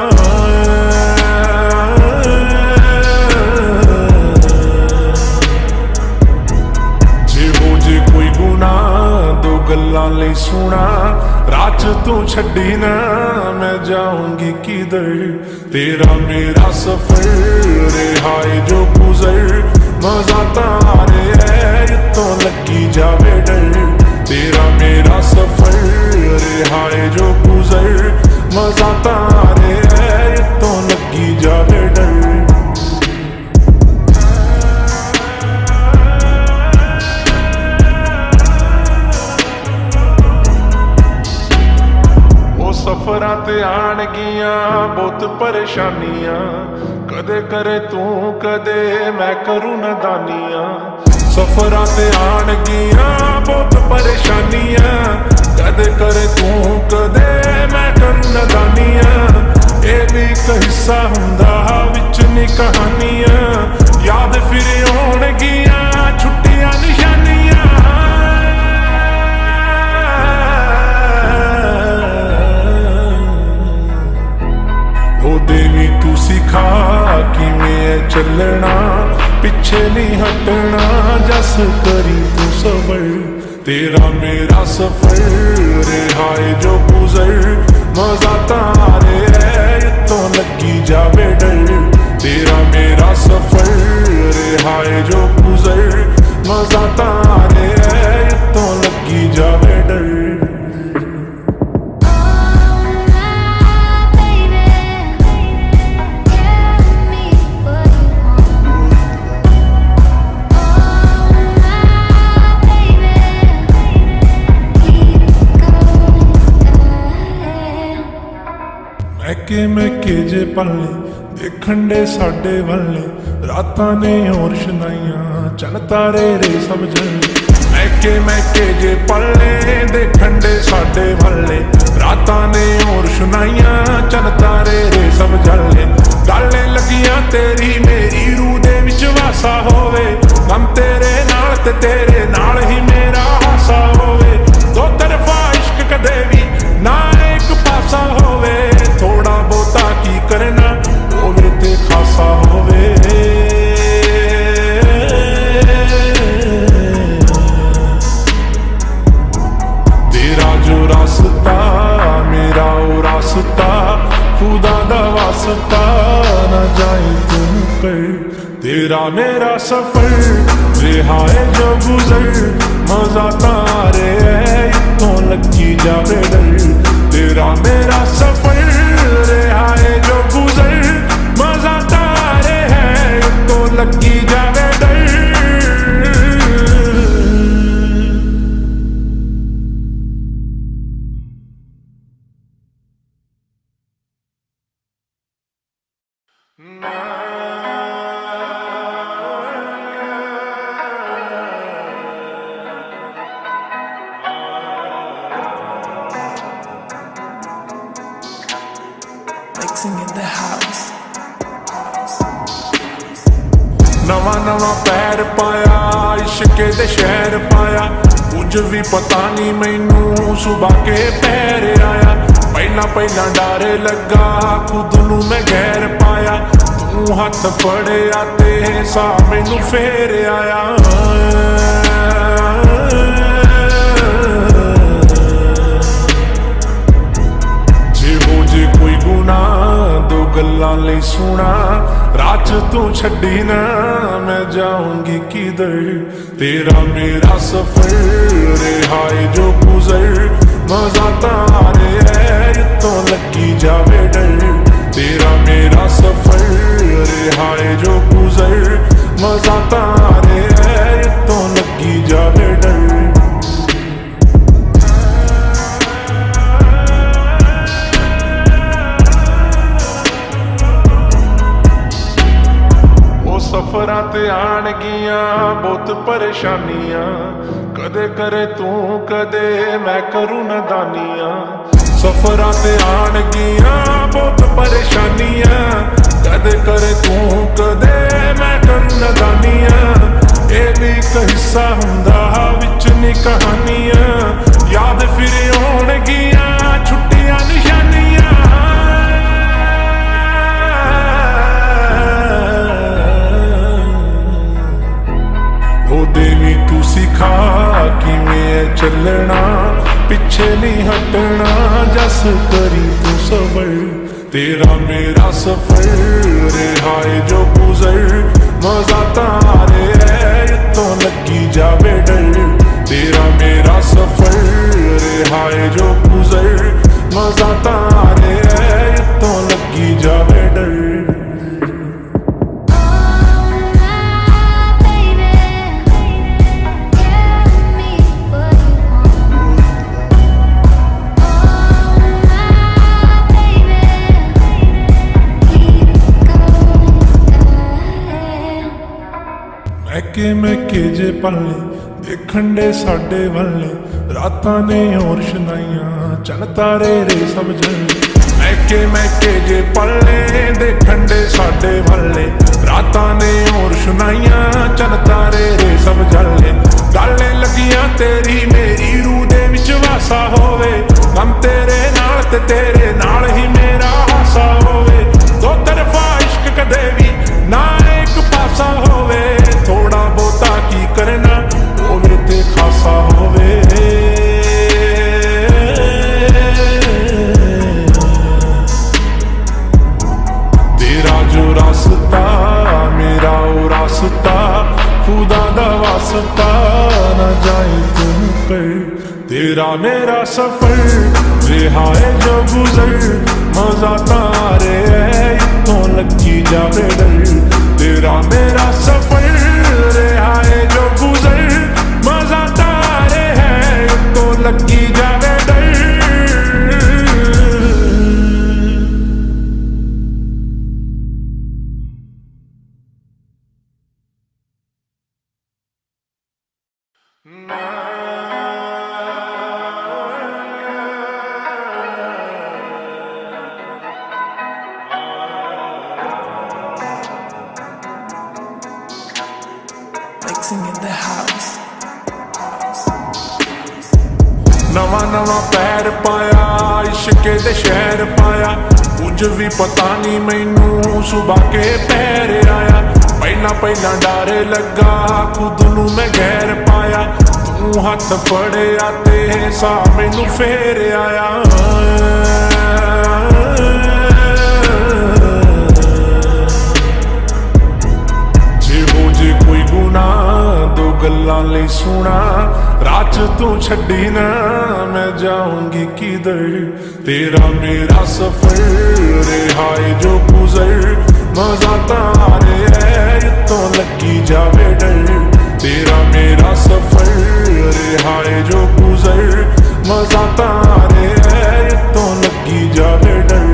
कोई गुना दो गल्लां लई सुना रात तू छड्डी ना मैं जाऊंगी किधर तेरा मेरा सफर रिहाए जो गुजर मजा तारे है तो लगी जावे डर तेरा मेरा सफर रिहाए जो गुजर मजा तारे है तो लगी जावे डर सफरां ते आणगियां बहुत परेशानियां कदे करे तू कदे मैं करूं नादानियां सफरां ते आणगियां बहुत परेशानियां कदे करे तू कदे मैं करूं नादानियां ये भी एक हिस्सा हुंदा विच नी कहानियां याद फिर आउणगियां छुट्टियां निशानियां देवी तू सिखा किवें चलना पिछे नहीं हटना जस करी तू सबर तेरा मेरा सफर रिहाए जो गुजर मजा तारे है तो लगी जावे डर तेरा मेरा सफर रिहाए जो गुजर मजा तारे है तो लगी जावे डर मैके जे पल्ले देखण दे साडे वल्ले रातां ने और शनाइयां चन तारे रे सब जल्ले मैके जे पल्ले देखण दे साडे वल्ले रातां ने और शनाइयां चन तारे रे सब जल्ले गाले लगियां तेरी मेरी रूह दे विच वासा होवे गम तेरे नाल ते तेरे नाल ही मेरा हासा होवे दो तरफा इश्क कदे भी ना एक पासा होवे थोड़ा बहुता की करना होवे ते खासा होवे तेरा जो रास्ता मेरा वो रास्ता खुदा दा वास्ता न जाए तुम कर तेरा मेरा सफर रिहाए जो गुजर मजा तारे है तो लगी जावे डर तेरा मेरा सफर रिहाए जो गुजर मजा तारे है तो लगी जावे डर Mixing in the house. नवा नवा पैर पाया इश्के दे शहर पाया कुछ भी पता नहीं मैनू सुबह के पैर आया पहला पहला डर लगा खुद नू मैं गैर पाया तू हाथ फड़िया ते सा मैनू फेर आया कोई गुना दो गल्लां लई सुना रात तू छड्डी ना मैं जाऊंगी किधर तेरा मेरा सफर रिहाए जो गुजर मजा तारे है तो लगी जावे डर तेरा मेरा सफर रिहाए जो गुजर मजा तारे है तो लगी जावे डर सफरां ते आणगियां बहुत परेशानियां कदे करे तू कदे मैं करूं नादानियां सफरां ते आणगियां बहुत परेशानियां, कदे करे तू कदे मैं करूं नदानियां। ये भी एक हिस्सा हुंदा विच नी कहानियां, याद फिर आउणगियां छुट्टियां निशानियां। ओ देवी तू सिखा किवें चलना, पिछे नहीं हटना, जस करी तू सबर। तेरा मेरा सफर रिहाए जो गुजर, मजा तारे है तो लगी जावे डर। तेरा मेरा सफर रिहाए जो गुजर, मजा तारे है तो लगी जावे डर। मैके जे पल्ले देखण दे साडे वल्ले, रातां ने और शनाइयां चन तारे रे सब जल्ले। मैके जे पल्ले देखण दे साडे वल्ले, रातां ने और शनाइयां चन तारे रे सब जल्ले। गल्ले लगियां तेरी मेरी रूह दे विच वासा होवे, गम तेरे नाल ते तेरे नाल ही मेरा हासा होवे। दो तरफा इश्क कदे भी ना एक पासा होवे, थोड़ा बहुता की करना होवे ते खासा होवे। तेरा जो रास्ता मेरा ओ रास्ता, खुदा दा वास्ता न जाए तुम कर। तेरा मेरा सफर रिहाए जो गुजर, मजा तारे है तो लगी जावे डर। तेरा मेरा सफर रिहाए जो गुजर, मजा तारे है तो लगी जावे डर। Mixing in the house. नवा नवा पैर पाया इश्के दे शहर पाया, कुछ भी पता नहीं मैनू सुबह के पैर आया। पहला पहला डर लगा खुद नू मैं गैर पाया, तू हाथ फड़िया ते सा मैनू फेर आया। जे कोई गुनाह दो गल्लां लई सुना, रात तू छड्डी ना मैं जाऊंगी किधर। तेरा मेरा सफर रिहाए जो गुजर, मजा तारे है तो लगी जावे डर। तेरा मेरा सफर रिहाए जो गुजर, मजा तारे है तो लगी जावे डर।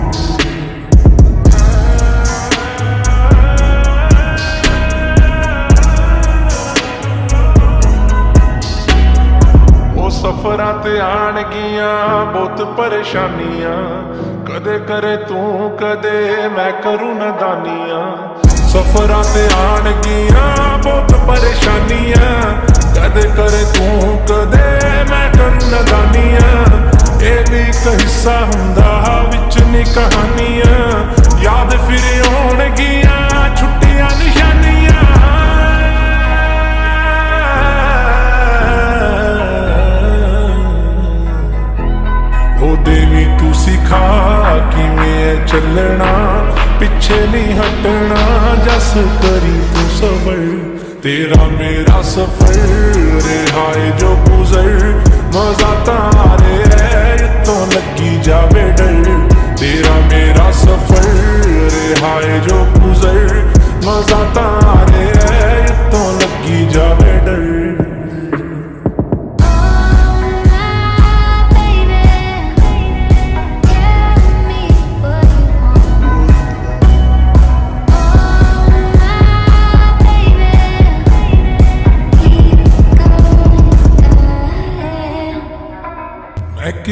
सफरां ते आणगियां बहुत परेशानियां, कदे करे तू कदे मैं करूं नदानियां। सफरां ते आणगियां बहुत परेशानियां, कदे करे तू कदे मैं करूं नदानियां। ये भी एक हिस्सा हुंदा विच नी कहानियां, याद फिर आउणगियां छुट्टियां निशानियां। ओ देवी तू सिखा किवें चलना, पिछे नहीं हटना, जस करी तू सबर। तेरा मेरा सफर रिहाए जो गुजर, मजा तारे है तो लगी जावे डर। तेरा मेरा सफर रिहाए जो गुजर, मजा तारे है तो लगी जावे डर।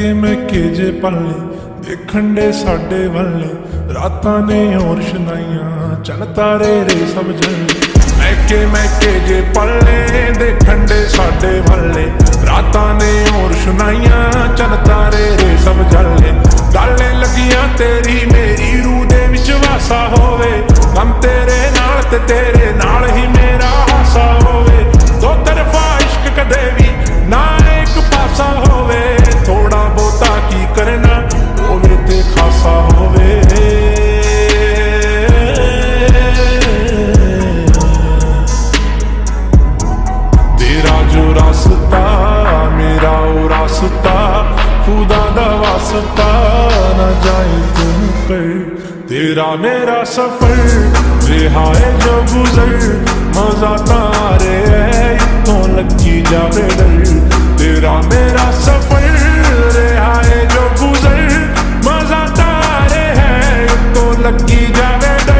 ਮੈਕੇ ਜੇ ਪੱਲੇ ਦੇਖਣ ਦੇ ਸਾਡੇ ਵੱਲੇ, ਰਾਤਾਂ ਨੇ ਹੋਰ ਸ਼ਨਾਈਆਂ ਚੰਨ ਤਾਰੇ ਰੇ ਸਭ ਜਲੇ। ਮੈਕੇ ਜੇ ਪੱਲੇ ਦੇਖਣ ਦੇ ਸਾਡੇ ਵੱਲੇ, ਰਾਤਾਂ ਨੇ ਹੋਰ ਸ਼ਨਾਈਆਂ ਚੰਨ ਤਾਰੇ ਰੇ ਸਭ ਜਲੇ। ਗਾਲੇ ਲੱਗੀਆਂ ਤੇਰੀ ਮੇਰੀ ਰੂਹ ਦੇ ਵਿੱਚ ਵਾਸਾ ਹੋਵੇ, ਗਮ ਤੇਰੇ ਨਾਲ ਤੇ ਤੇਰੇ ਨਾਲ ਹੀ ਮੇਰਾ ਹਾਸਾ ਹੋਵੇ। ਦੋ ਤਰਫਾ ਇਸ਼ਕ ਕਦੇ ਵੀ ਨਾ ਇੱਕ ਪਾਸਾ ਹੋਵੇ, ਥੋੜਾ ਬਹੁਤਾ ਕੀ ਕਰਨਾ ਹੋਵੇ ਤੇ ਖਾਸਾ ਹੋਵੇ। ਤੇਰਾ ਜੋ ਰਾਸਤਾ ਮੇਰਾ ਉਹ ਰਾਸਤਾ, खुदा दा वास्ता न जाए तुम पर। तेरा मेरा सफर रहा है जो गुजर, मजा तारे है इतों लगी जावे डर। तेरा मेरा सफर रहा है जो गुजर, मजा तारे है इतों लगी जावे डर।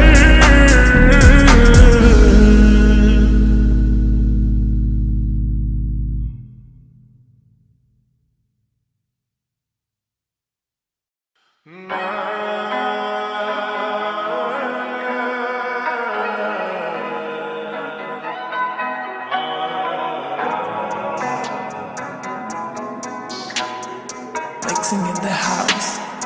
Mixing in the house.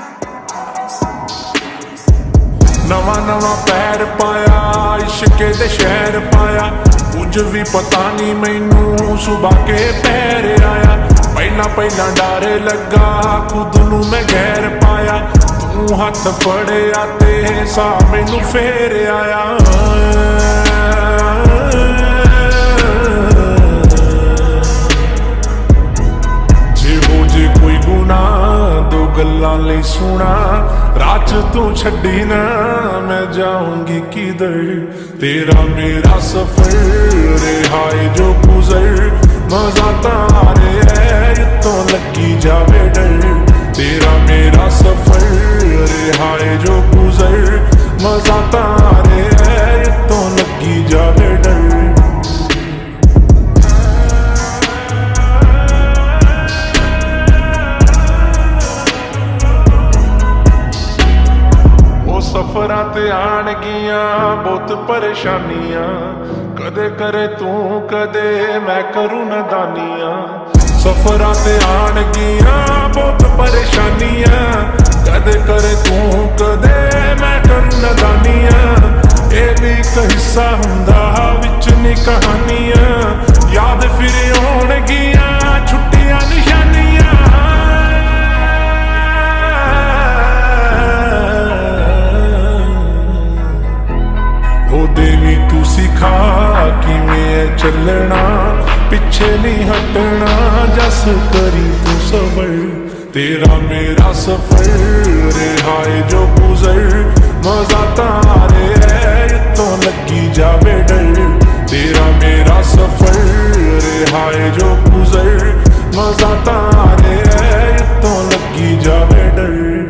नवा नवा पैर पाया इश्के दे शहर पाया, कुछ भी पता नहीं मैनू सुबह के पैर आया। पहला पहला डर लगा खुद नू मैं गैर पाया, तू हाथ फड़िया ते सा मैनू फेर आया। कोई गुना दो गल्लां लई सुना, रात तू छड्डी ना मैं जाऊंगी किधर। तेरा मेरा सफर रहा है जो गुजर, मजा तारे है इतों लगी जावे डर। तेरा मेरा सफर रहा है जो गुजर, मजा तारे है इतों लगी जावे डर। सफरां ते आणगियां बहुत परेशानियां, कदे करे तू कदे मैं करूं नदानियां। सफरां ते आणगियां बहुत परेशानियां, कदे करे तू कदे मैं करूं नदानियां। ये भी एक हिस्सा हुंदा विच नी कहानियां, याद फिर आउणगियां छुट्टियां निशानियां। देवी तू सिखा किवें चलना, पिछे नहीं हटना जस करी तू सबर। तेरा मेरा सफर रहा है जो गुजर, मजा तारे है इतों लगी जावे डर। तेरा मेरा सफर रहा है जो गुजर, मजा तारे है इतों लगी जावे डर।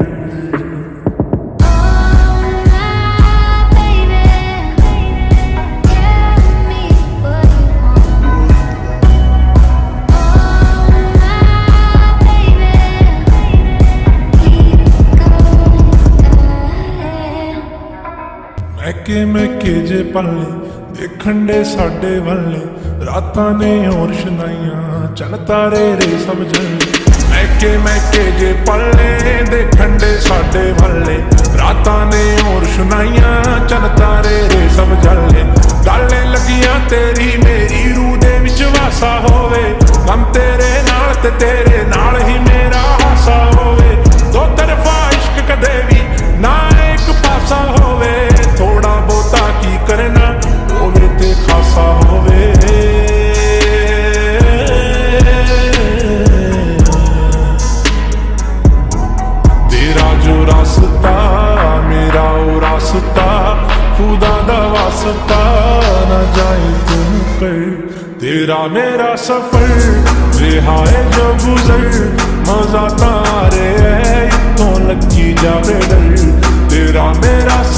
मैके जे पल्ले देखण दे साडे वल्ले, रातां ने होर शनाइयां चंन तारे रे सब जले। मैके जे पल्ले देखण दे साडे वल्ले, रातां ने होर शनाइयां चंन तारे रे सब जले। गाले लगियां तेरी मेरी रूह दे विच वासा होवे, गम तेरे नाल ते तेरे नाल ही मेरा हासा होवे। दो तरफा इश्क कदे भी ना एक पासा होवे, थोड़ा बहुता की करना होवे ते खासा होवे। तेरा जो रास्ता मेरा वो रास्ता, खुदा दा वास्ता न जाए तुम पर। तेरा मेरा सफर रहा है जो गुजर, मजा तारे है इतों लगी जावे डर। तेरा मेरा